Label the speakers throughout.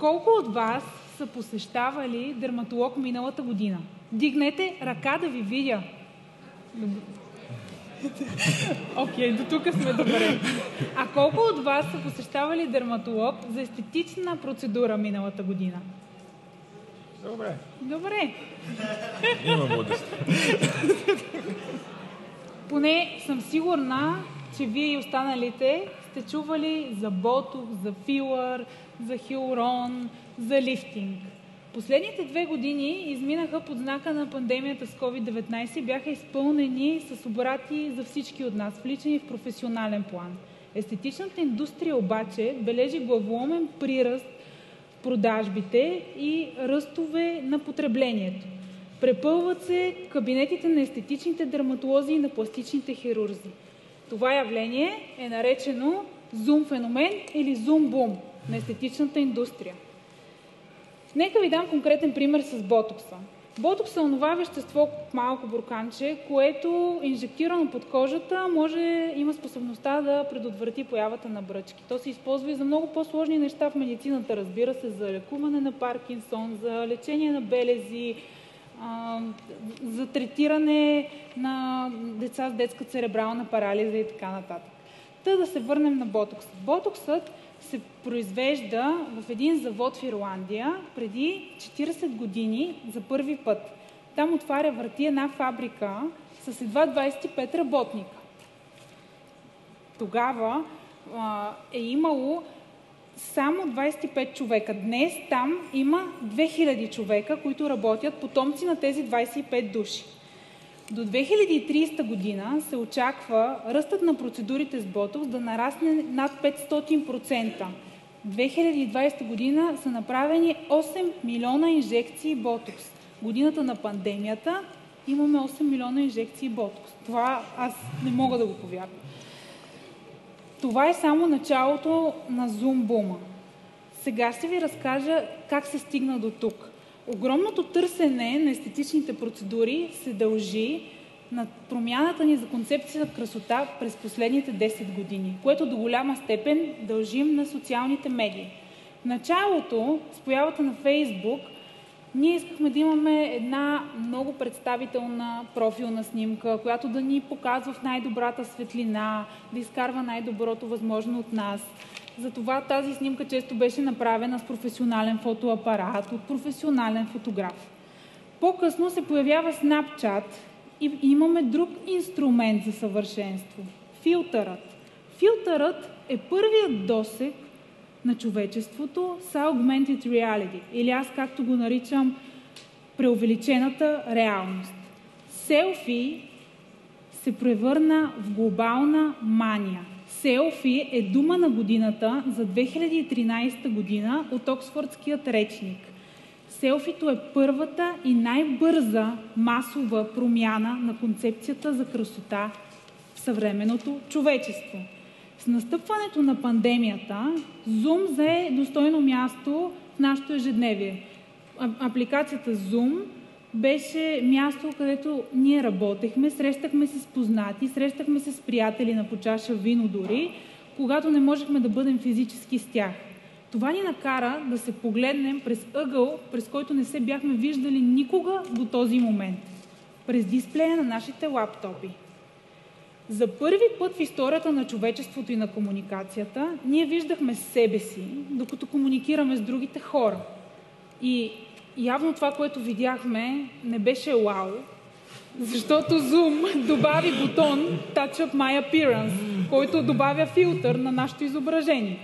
Speaker 1: Колко от вас са посещавали дерматолог миналата година? Дигнете ръка да ви видя. Окей, до тук сме добре. А колко от вас са посещавали дерматолог за естетична процедура миналата година? Добре.
Speaker 2: Има младост.
Speaker 1: Поне съм сигурна, че вие и останалите сте чували за ботокс, за филър, за хиалурон, за лифтинг. Последните 2 години изминаха под знака на пандемията с COVID-19 и бяха изпълнени с обрати за всички от нас, вличани в професионален план. Естетичната индустрия обаче бележи главоломен приръст в продажбите и ръстове на потреблението. Препълват се кабинетите на естетичните дерматолози и на пластичните хирурзи. Това явление е наречено зум феномен или зум бум на естетичната индустрия. Нека ви дам конкретен пример с ботокса. Ботокс е онова вещество, малко бурканче, което инжектирано под кожата има способността да предотврати появата на бръчки. То се използва и за много по-сложни неща в медицината, разбира се, за лекуване на Паркинсон, за лечение на белези, за третиране на деца с детска церебрална парализа и така нататък. Да се върнем на ботокса. Ботоксът се произвежда в един завод в Ирландия преди 40 години за първи път. Там отваря врати една фабрика с едва 25 работника. Тогава е имало само 25 човека. Днес там има 2000 човека, които работят, потомци на тези 25 души. До 2030 година се очаква ръстът на процедурите с ботокс да нарасне над 500%. В 2020 година са направени 8 милиона инжекции ботокс. Годината на пандемията имаме 8 милиона инжекции ботокс. Това аз не мога да го повярвам. Това е само началото на зум-бума. Сега ще ви разкажа как се стигна до тук. Огромното търсене на естетичните процедури се дължи на промяната ни за концепция за красота през последните 10 години, което до голяма степен дължим на социалните медии. В началото, с появата на Фейсбук, ние искахме да имаме една много представителна профилна снимка, която да ни показва в най-добрата светлина, да изкарва най-доброто възможно от нас. Затова тази снимка често беше направена с професионален фотоапарат, от професионален фотограф. По-късно се появява Snapchat и имаме друг инструмент за съвършенство – филтърът. Филтърът е първият досег на човечеството с augmented reality, или аз както го наричам преувеличената реалност. Селфи се превърна в глобална мания. Селфи е дума на годината за 2013 година от Оксфордският речник. Селфито е първата и най-бърза масова промяна на концепцията за красота в съвременното човечество. С настъпването на пандемията, Zoom зае достойно място в нашето ежедневие. Апликацията Zoom беше място, където ние работехме, срещахме се с познати, срещахме се с приятели на по чаша вино дори, когато не можехме да бъдем физически с тях. Това ни накара да се погледнем през ъгъл, през който не се бяхме виждали никога до този момент. През дисплея на нашите лаптопи. За първи път в историята на човечеството и на комуникацията ние виждахме себе си, докато комуникираме с другите хора. И явно това, което видяхме, не беше вау, защото Zoom добави бутон Touch Up My Appearance, който добавя филтър на нашето изображение.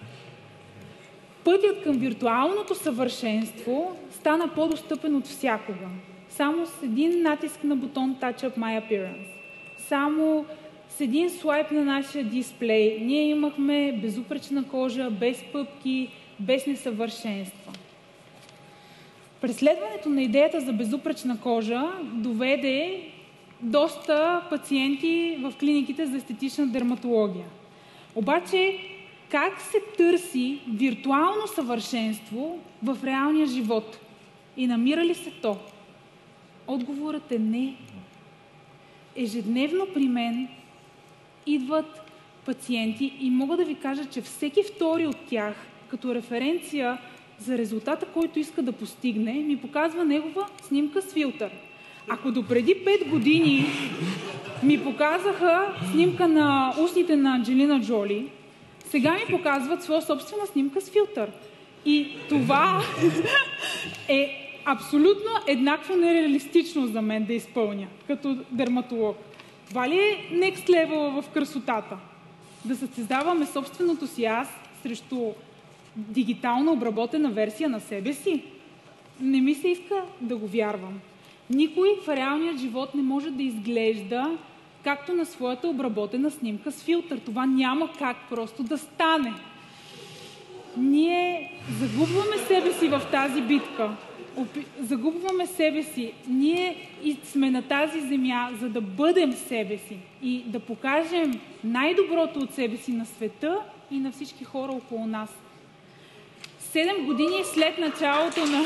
Speaker 1: Пътят към виртуалното съвършенство стана по-достъпен от всякога. Само с един натиск на бутон Touch Up My Appearance. Само с един слайп на нашия дисплей ние имахме безупречна кожа, без пъпки, без несъвършенства. Преследването на идеята за безупречна кожа доведе доста пациенти в клиниките за естетична дерматология. Обаче, как се търси виртуално съвършенство в реалния живот? И намира ли се то? Отговорът е не. Ежедневно при мен идват пациенти и мога да ви кажа, че всеки втори от тях, като референция за резултата, който иска да постигне, ми показва негова снимка с филтър. Ако допреди 5 години ми показаха снимка на устните на Анджелина Джоли, сега ми показват своя собствена снимка с филтър. И това е абсолютно еднакво нереалистично за мен да изпълня, като дерматолог. Това ли е next level в красотата? Да състезаваме собственото си аз срещу дигитална обработена версия на себе си? Не ми се иска да го вярвам. Никой в реалния живот не може да изглежда както на своята обработена снимка с филтър. Това няма как просто да стане. Ние загубваме себе си в тази битка. Загубваме себе си. Ние сме на тази земя, за да бъдем себе си и да покажем най-доброто от себе си на света и на всички хора около нас. 7 години след началото на...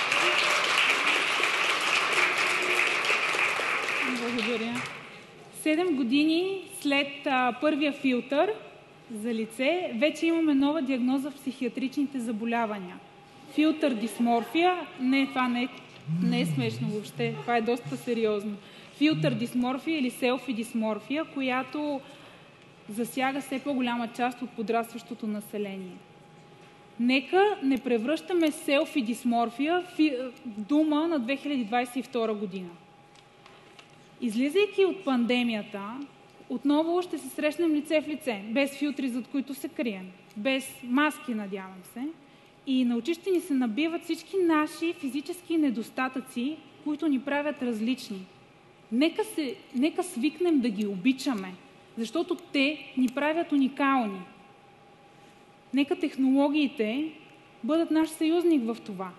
Speaker 1: Благодаря. 7 години след първия филтър за лице, вече имаме нова диагноза в психиатричните заболявания. Филтър дисморфия, това не е смешно въобще, това е доста сериозно. Филтър дисморфия или селфи дисморфия, която засяга все по-голяма част от подрастващото население. Нека не превръщаме селфи дисморфия в дума на 2022 година. Излизайки от пандемията, отново ще се срещнем лице в лице, без филтри, зад които се крием, без маски, надявам се, и на очи ще ни се набиват всички наши физически недостатъци, които ни правят различни. Нека свикнем да ги обичаме, защото те ни правят уникални. Нека технологиите бъдат наш съюзник в това.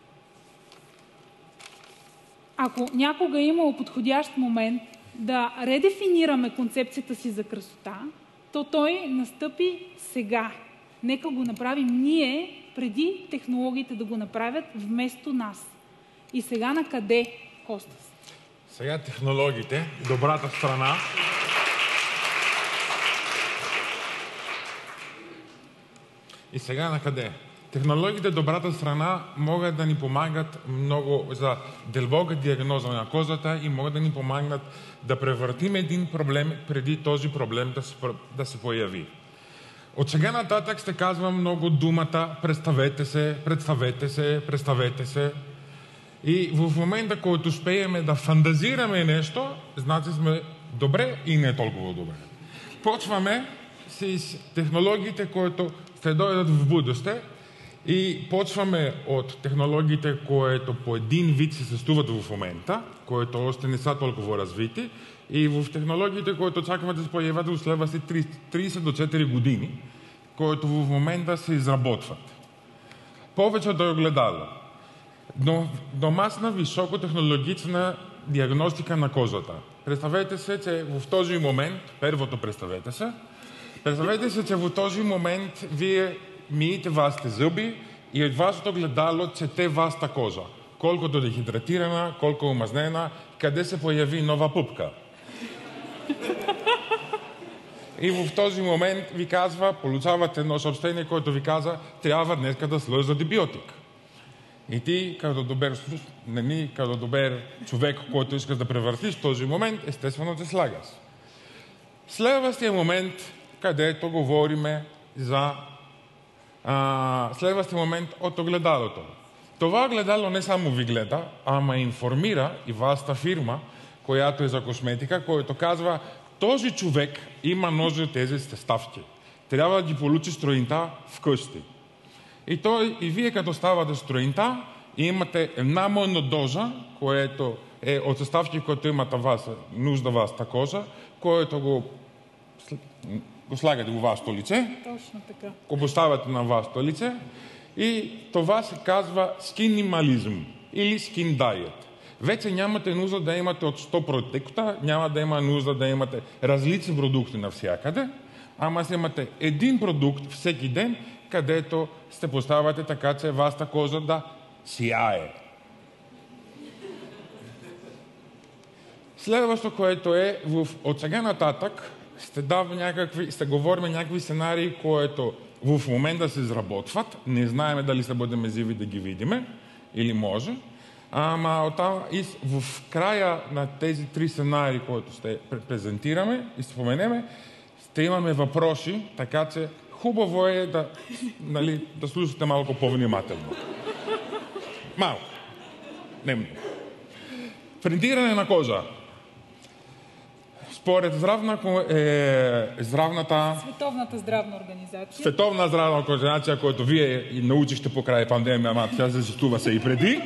Speaker 1: Ако някога е имало подходящ момент да редефинираме концепцията си за красота, то той настъпи сега. Нека го направим ние, преди технологиите да го направят вместо нас. И сега на къде, Костас?
Speaker 2: Сега технологиите, добрата страна. И сега на къде? Технологиите, добрата страна, могат да ни помагат много за дълбока диагноза на козата и могат да ни помагат да превъртим един проблем преди този проблем да се появи. От сега нататък ще казвам много думата представете се, представете се, представете се. И в момента, който успеем да фантазираме нещо, значи сме добре и не толкова добре. Почваме с технологиите, които ще дойдат в бъдеще, и почваме от технологиите, които по един вид се състоят в момента, които още не са толкова развити, и в технологиите, които очакват да се появят в следващите 30 до 4 години, които в момента се изработват. Повечето е огледало. Домашна високотехнологична диагностика на кожата. Представете се, че в този момент, първото представете се, че в този момент вие миете вашите зъби и от вашето гледало чете вашата кожа. Колкото дехидратирана, колко омазнена, къде се появи нова пупка. И в този момент ви казва, получавате едно съобщение, което ви казва, трябва днес да сложиш антибиотик. И ти, като добър човек, който искаш да превъртиш в този момент, естествено те слагаш. Следващия момент, където говориме за следващия момент от огледалото. Това огледало не само ви гледа, ама информира и вашата фирма, която е за косметика, който казва, този човек има нужда от тези съставки. Трябва да ги получи сутринта вкъщи. И вие като ставате сутринта, имате една монодоза, което е от съставки, които имате нужда вашата кожа, което го слагате в вашето лице,
Speaker 1: точно така,
Speaker 2: го поставяте на вашето лице, и това се казва скинимализъм или скин дайет. Вече нямате нужда да имате от 100 продукта, няма да има нужда да имате различни продукти навсякъде, ама си имате един продукт всеки ден, където сте поставяте така, че вашата кожа да сияе. Следващо, което е от сега нататък, сте говорим някакви сценарии, които в момента се изработват. Не знаеме дали ще бъдем живи да ги видиме, или може. Ама в края на тези 3 сценарии, които ще презентираме и споменеме, ще имаме въпроси, така че хубаво е да слушате малко по-внимателно. Малко. Не много. Принтиране на кожа. Според
Speaker 1: Световната здравна организация.
Speaker 2: Световна здравна организация, която вие и научихте по край пандемия, ама тя съществува се и преди.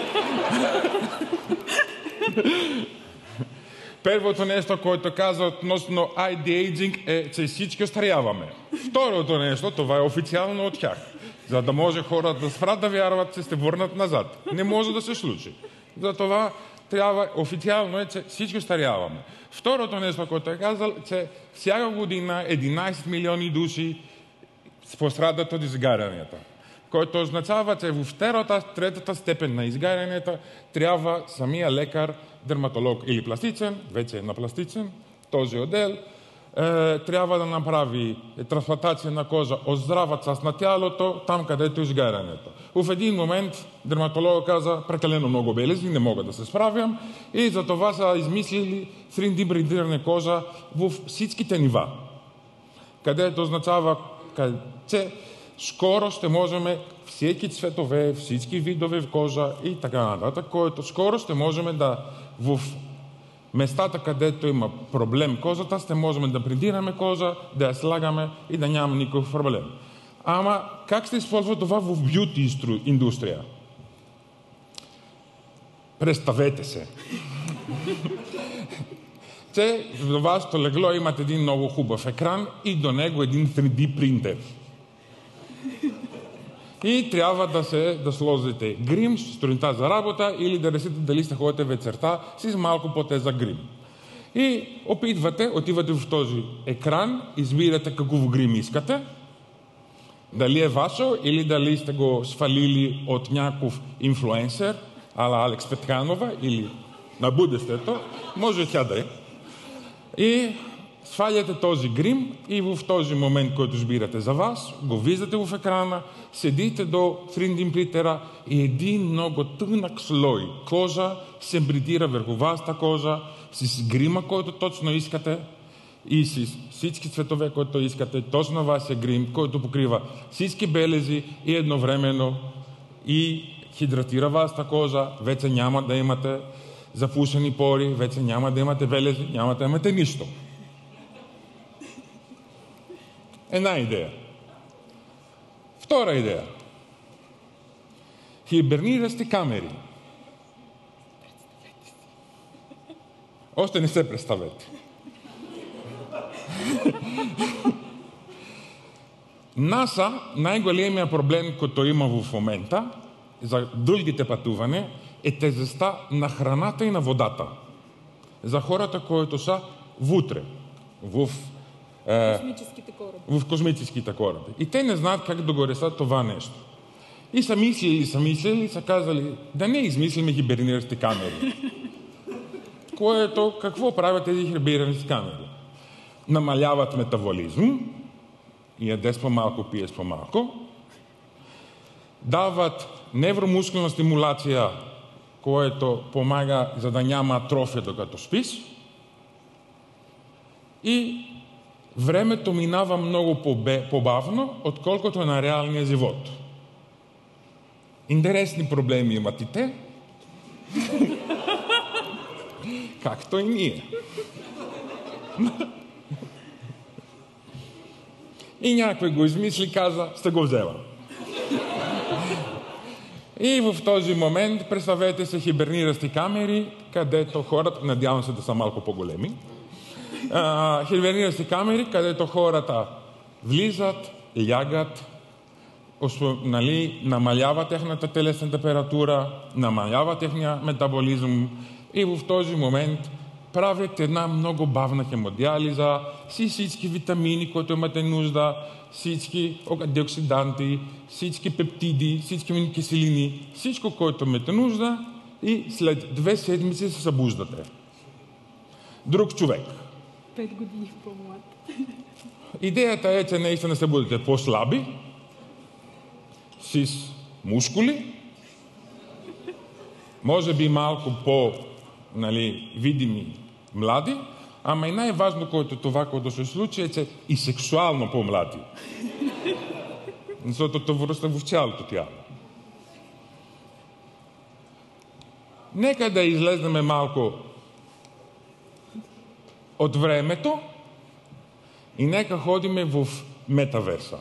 Speaker 2: Първото нещо, което казва относно anti-aging е, че всички остаряваме. Второто нещо, това е официално от тях. За да може хората да спрат да вярват, че се върнат назад. Не може да се случи. Затова трябва официално е, че всички остаряваме. Второто нещо, което е казал, че всяка година 11 милиони души пострадат от изгарянията. Който означава, че в третата степен на изгарянията трябва самия лекар, дерматолог или пластичен, вече е на пластичен, този отдел, трябва да направи трансплантация на кожа от здрава част на тялото, там където е изгарянето. В един момент дерматологът каза, прекалено много белези, не мога да се справям, и за това са измислили 3D принтиране кожа в всичките нива. Където означава, че скоро ще можем всеки цветове, всички видове в кожа и така нататък, който скоро ще можем да в местата, където има проблем кожата, ще можем да принтираме кожа, да я слагаме и да няма никакъв проблем. Ама как ще използва това в бюти индустрия? Представете се, че в вашето легло имате един много хубав екран и до него един 3D принтер. И трябва да сложите грим сутринта за работа или да решите дали ще ходите вечерта с малко по-теза грим. И отивате в този екран, избирате какъв грим искате, дали е вашо или дали сте го свалили от някакъв инфлуенсър, ала Алекс Петканова или на бъдещето, може тя да е. И сваляте този грим и в този момент, който избирате за вас, го виждате в екрана, седите до 3D принтера и един много тънък слой кожа се принтира върху вашата кожа с грима, който точно искате и с всички цветове, които искате, точно вашия грим, който покрива всички белези и едновременно и хидратира вашата кожа, вече няма да имате запушени пори, вече няма да имате белези, няма да имате нищо. Една идея. Втора идея. Хиберниращи камери. Още не се представете. НАСА, най-големия проблем, който има в момента за дългите пътуване, е тежестта на храната и на водата. За хората, които са вътре, в космическите кораби. И те не знаят как да го решат това нещо. И са мислили, са казали, да не измислиме хиберниращи камери. Какво правят тези хиберниращи камери? Намаляват метаболизъм, ядеш по-малко, пиеш по-малко, дават невромускулна стимулация, което помага, за да няма атрофия, докато спиш, и времето минава много по-бавно, отколкото на реалния живот. Интересни проблеми имат и те, както и ние. И някой го измисли, каза, ще го взема. И в този момент представете се хиберниращи камери, където хората, надявам се да са малко по-големи, хиберниращи камери, където хората влизат, лягат, намалява техната телесна температура, намалява техния метаболизъм и в този момент правят една много бавна хемодиализа с всички витамини, които имате нужда, всички антиоксиданти, всички пептиди, всички аминокиселини, всичко, което имате нужда, и след 2 седмици се събуждате. Друг човек.
Speaker 1: 5 години по-млад.
Speaker 2: Идеята е, че наистина се будете по-слаби, с мускули, може би малко видими млади, ама и най-важно, което се случи, е, че и сексуално по-млади. Защото това връща в цялото тяло. Нека да излезнем малко от времето и нека ходиме в метаверса.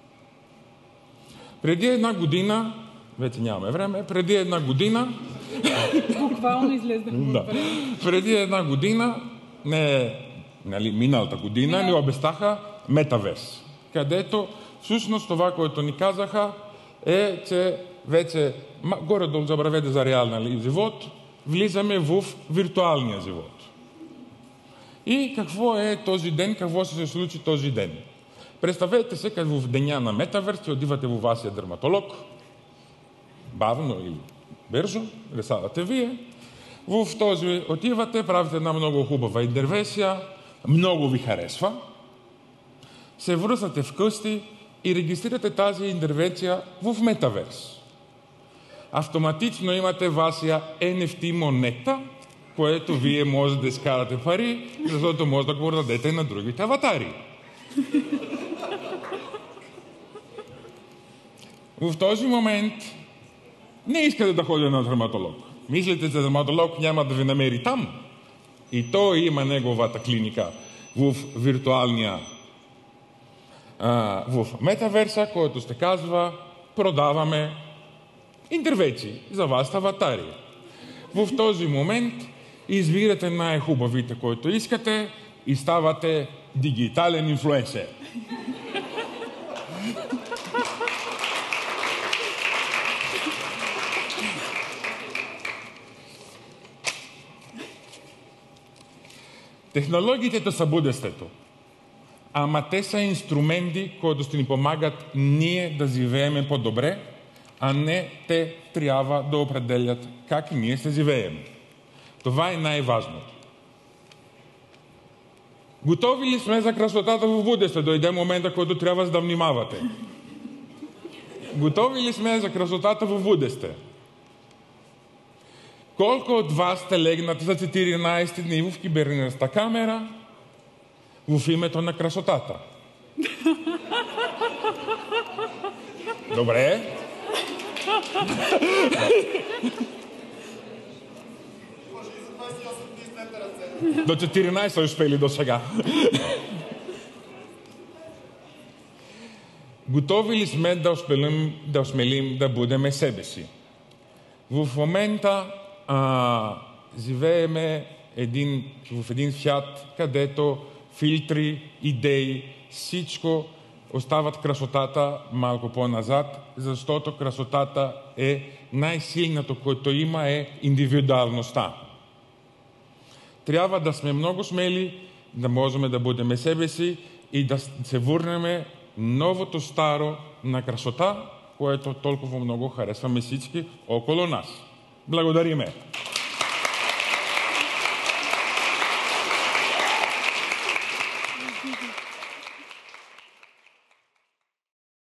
Speaker 2: Преди една година, вече нямаме време, преди една година...
Speaker 1: Буквално излезнахме от време.
Speaker 2: Преди една година, миналата година, ни обещаха метаверс, където всъщност това, което ни казаха, е, че вече горе-долу забравете за реалния живот, влизаме в виртуалния живот. И какво е този ден, какво ще се случи този ден? Представете се, като в деня на метаверс, отивате във вашия дерматолог, бавно или бързо, решавате вие. В този отивате, правите една много хубава интервенция, много ви харесва, се връщате вкъщи и регистрирате тази интервенция в метаверс. Автоматично имате вашия NFT монета, което вие може да изкарате пари, защото може да го дадете на другите аватари. В този момент не искате да ходите на дерматолог. Мислите, че дерматолог няма да ви намери там. И той има неговата клиника в виртуалния в метаверса, който ще казва: продаваме интервенции за вашите аватари. В този момент избирате най-хубавите, които искате и ставате дигитален инфлуенсер. Технологиите са бъдещето, ама те са инструменти, които ще ни помагат ние да живеем по-добре, а не те трябва да определят как ние ще живеем. Това е най-важното. Готови ли сме за красотата в бъдеще? Дойде момента, който трябва да внимавате. Готови ли сме за красотата в бъдеще? Колко от вас сте легнати за 14 дни в кибернетичната камера в името на красотата? Добре. До 14 успели до сега. Готови ли сме да осмелим да бъдем себе си? В момента живееме в един свят, където филтри, идеи, всичко остават красотата малко по-назад, защото красотата е най-силното, което има, е индивидуалността. Трябва да сме много смели, да можем да бъдем себе си и да се върнем новото старо на красота, което толкова много харесваме всички около нас. Благодариме!